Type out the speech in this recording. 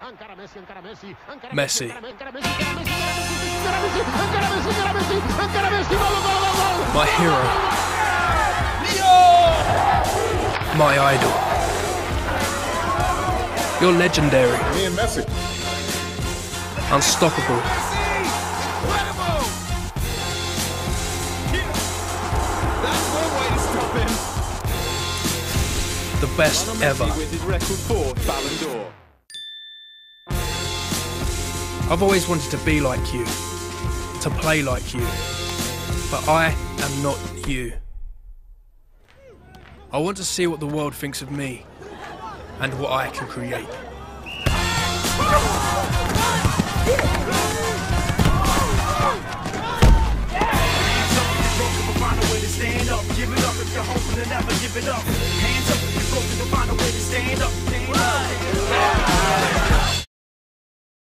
Messi. My hero. My idol. You're legendary. Me and Messi. Unstoppable. The best ever. I've always wanted to be like you, to play like you, but I am not you. I want to see what the world thinks of me and what I can create. Stand up, give it up if you're hoping to never give it up. Hands up if you're broken to find a way to stand up.